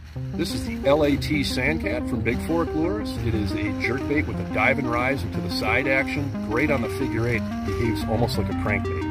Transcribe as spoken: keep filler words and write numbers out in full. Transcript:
This is the L A T Sandcat from Big Fork Lures. It is a jerkbait with a dive and rise into the side action. Great on the figure eight. Behaves almost like a crankbait.